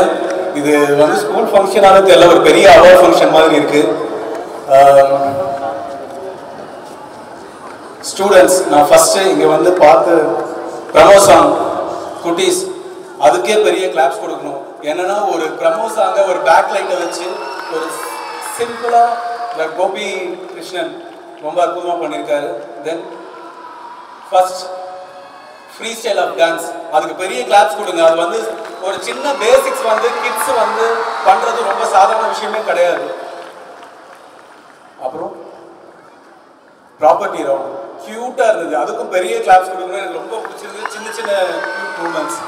இது வந்து ஸ்கூல் ஃபங்க்ஷனானு தெரியல, ஒரு பெரிய அவார்ட் ஃபங்க்ஷன் மாதிரி இருக்கு. ஸ்டூடெண்ட்ஸ் நான் ஃபர்ஸ்ட் இங்க வந்து பார்த்து ப்ரமோ சாங் குட்டீஸ் அதுக்கே பெரிய கிளாப்ஸ் கொடுக்கணும். என்னன்னா ஒரு ப்ரமோ சாங்கை ஒரு பேக் லைட்டை வச்சு ஒரு சிம்பிளா கோபி கிருஷ்ணன் ரொம்ப அற்புதமா பண்ணியிருக்காரு. Then first free style of dance அதுக்கு பெரிய கிளாப்ஸ் கொடுங்க. அது வந்து ஒரு சின்ன பேசிக்ஸ் வந்து கிட்ஸ் வந்து பண்றது ரொம்ப சாதாரண விஷயமே கிடையாது. அப்புறம் ப்ராப்பர்ட்டி ரவுண்ட் கியூட்டா இருந்தது, அதுக்கும் பெரிய கிளாப்ஸ் கொடுக்கணும். எனக்கு ரொம்ப பிடிச்சிருந்தது சின்ன சின்ன கியூட் மூமெண்ட்ஸ்.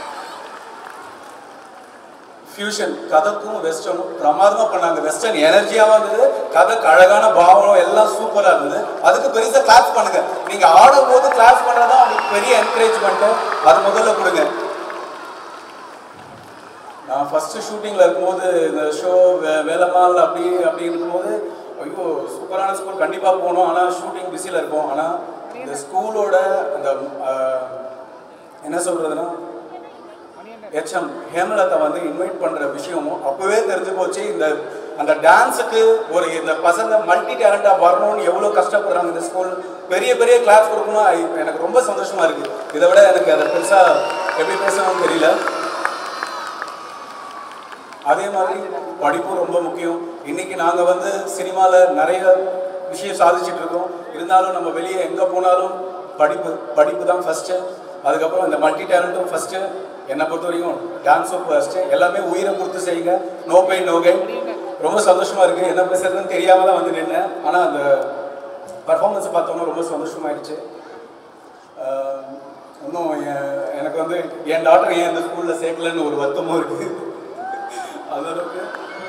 ஃபியூஷன் கதைக்கும் வெஸ்டர்னும் பிரமாதமா பண்ணாங்க. வெஸ்டர்ன் எனர்ஜியாவும் இருந்தது, கதைக்கு அழகான பாவம் எல்லாம் சூப்பரா இருந்தது. அதுக்கு பெருசா கிளாப்ஸ் பண்ணுங்க. நீங்க ஆடும் போது கிளாப்ஸ் பண்றதா உங்களுக்கு பெரிய என்கரேஜ்மெண்ட், அது முதல்ல கொடுங்க. நான் ஃபர்ஸ்ட் ஷூட்டிங்ல இருக்கும்போது இந்த ஷோ வேலமால் அப்படி இருக்கும்போது ஐயோ சூப்பரான ஸ்கூல் கண்டிப்பா போகணும், ஆனா ஷூட்டிங் பிஸியில் இருக்கும். ஆனா இந்த ஸ்கூலோட அந்த என்ன சொல்றதுன்னா எச்எம் ஹேமலதா வந்து இன்வைட் பண்ற விஷயமும் அப்பவே தெரிஞ்சு போச்சு. அந்த டான்ஸுக்கு ஒரு இந்த பசங்க மல்டி டேலண்டா வரணும்னு எவ்வளவு கஷ்டப்படுறாங்க இந்த ஸ்கூல். பெரிய பெரிய கிளாஸ் கொடுக்கணும். எனக்கு ரொம்ப சந்தோஷமா இருக்கு. இதை விட எனக்கு அதை பெருசா எப்படி பேசணும்னு தெரியல. அதே மாதிரி படிப்பும் ரொம்ப முக்கியம். இன்னைக்கு நாங்க வந்து சினிமால நிறைய விஷயம் சாதிச்சுட்டு இருக்கோம். இருந்தாலும் நம்ம வெளியே எங்க போனாலும் படிப்பு தான் ஃபர்ஸ்ட். அதுக்கப்புறம் இந்த மல்டி டேலண்ட்டும் ஃபர்ஸ்ட். என்னை பொறுத்த வரைக்கும் டான்ஸும் ஃபர்ஸ்ட். எல்லாமே உயிரை கொடுத்து செய்யுங்க. No pain no gain. ரொம்ப சந்தோஷமா இருக்கு. என்ன பேசுறதுன்னு தெரியாம தான் வந்து நின்னேன். ஆனா அந்த பர்ஃபார்மன்ஸை பார்த்தோம்னா ரொம்ப சந்தோஷமாயிடுச்சு. இன்னும் எனக்கு வந்து என் டாக்டர் ஏன் இந்த ஸ்கூல்ல சேர்க்கலன்னு ஒரு வருத்தமும் இருக்கு. அதற்கு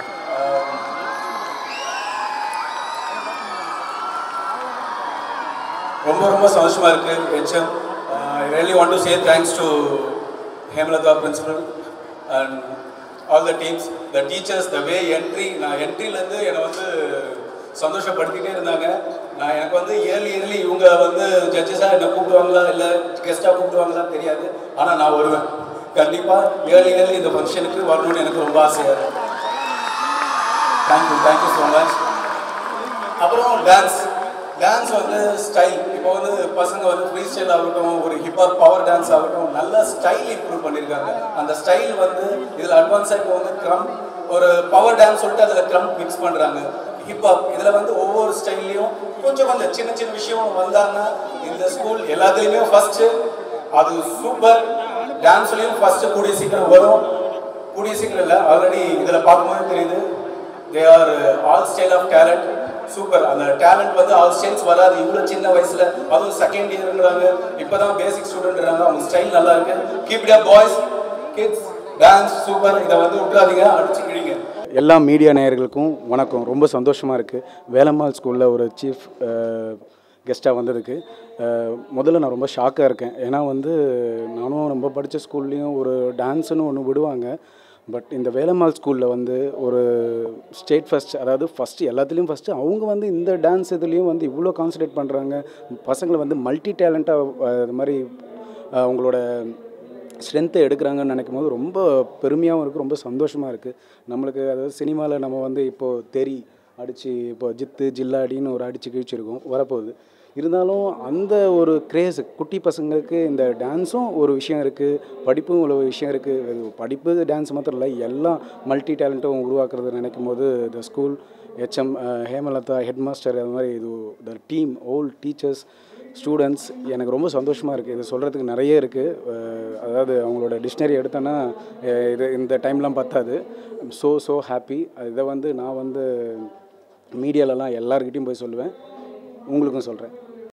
ரொம்ப ரொம்ப சந்தோஷமா இருக்கு. Hmm I really want to say thanks to Hemalata principal and all the teams, the teachers, the way நான் என்ட்ரிலேருந்து என்னை வந்து சந்தோஷப்படுத்திகிட்டே இருந்தாங்க. எனக்கு வந்து இயர்லி இவங்க வந்து ஜட்ஜஸாக என்னை கூப்பிடுவாங்களா இல்லை கெஸ்ட்டாக கூப்பிடுவாங்களான்னு தெரியாது. ஆனால் நான் வருவேன் கண்டிப்பாக. இயர்லி இந்த ஃபங்க்ஷனுக்கு வரணும்னு எனக்கு ரொம்ப ஆசையாக இருக்குது. Thank you so much. அப்புறம் டான்ஸ் வந்து ஸ்டைல். இப்போ வந்து பசங்க வந்து ஃப்ரீ ஸ்டைல் ஆகட்டும், ஒரு ஹிப்ஹாப் பவர் டான்ஸ் ஆகட்டும், நல்ல ஸ்டைல் இம்ப்ரூவ் பண்ணியிருக்காங்க. அந்த ஸ்டைல் வந்து இதில் அட்வான்ஸாக இப்போ வந்து க்ரம் ஒரு பவர் டான்ஸ் சொல்லிட்டு அதில் க்ரம் மிக்ஸ் பண்ணுறாங்க. ஹிப்ஹாப் இதில் வந்து ஒவ்வொரு ஸ்டைல்லையும் கொஞ்சம் சின்ன சின்ன விஷயம் வந்தாங்கன்னா இந்த ஸ்கூல் எல்லாத்துலேயுமே ஃபஸ்ட்டு. அது சூப்பர். டான்ஸ்லேயும் ஃபஸ்ட்டு கூடிய சீக்கிரம் வரும். கூடிய சீக்கிரம் இல்லை, ஆல்ரெடி இதில் பார்க்கும்போது தெரியுது. They are all style of talent. Super. அந்த டேலண்ட் வந்து ஆல் ஸ்டைல்ஸ் வராது இவ்வளோ சின்ன வயசுல. அதுவும் செகண்ட் இயர்ன்றாங்க, இப்போதான் பேசிக் ஸ்டூடெண்ட்றாங்க. அவங்க ஸ்டைல் நல்லா இருக்கு. Keep it up boys, kids, dance super. இதை வந்து விட்டுறாதீங்க, அடிச்சு கிழிங்க. எல்லா மீடியா நேயர்களுக்கும் வணக்கம். ரொம்ப சந்தோஷமாக இருக்குது வேலம்மாள் ஸ்கூலில் ஒரு சீஃப் கெஸ்ட்டாக வந்ததுக்கு. முதல்ல நான் ரொம்ப ஷாக்காக இருக்கேன். ஏன்னா வந்து நானும் ரொம்ப படித்த ஸ்கூல்லேயும் ஒரு டான்ஸுன்னு ஒன்று விடுவாங்க. பட் இந்த வேலம்மாள் ஸ்கூலில் வந்து ஒரு ஸ்டேட் ஃபஸ்ட், அதாவது ஃபஸ்ட்டு எல்லாத்துலேயும் ஃபஸ்ட்டு. அவங்க வந்து இந்த டான்ஸ் இதுலேயும் வந்து இவ்வளோ கான்சன்ட்ரேட் பண்ணுறாங்க. பசங்களை வந்து மல்டி டேலண்ட்டாக இது மாதிரி அவங்களோட ஸ்ட்ரென்த்தை எடுக்கிறாங்கன்னு நினைக்கும் போது ரொம்ப பெருமையாகவும் இருக்குது, ரொம்ப சந்தோஷமாக இருக்குது. நம்மளுக்கு அதாவது சினிமாவில் நம்ம வந்து இப்போது தெரி அடித்து இப்போ ஜித்து ஜில்லாடின்னு ஒரு அடித்து கிழிச்சிருக்கோம் வரப்போகுது. இருந்தாலும் அந்த ஒரு கிரேஸ் குட்டி பசங்களுக்கு இந்த டான்ஸும் ஒரு விஷயம் இருக்குது, படிப்பும் ஒரு விஷயம் இருக்குது. படிப்பு டான்ஸ் மாத்திரம் இல்லை, எல்லாம் மல்டி டேலண்ட்டும் உருவாக்குறது நினைக்கும் போது இந்த school HM Hemalatha head master அது மாதிரி இது the team all teachers students எனக்கு ரொம்ப சந்தோஷமாக இருக்குது. இது சொல்கிறதுக்கு நிறைய இருக்குது. அதாவது அவங்களோட டிக்ஷனரி எடுத்தோன்னா இது இந்த டைம்லாம் பத்தாது. So happy. இதை வந்து நான் வந்து மீடியாலலாம் எல்லாருக்கிட்டையும் போய் சொல்லுவேன், உங்களுக்கும் சொல்கிறேன்.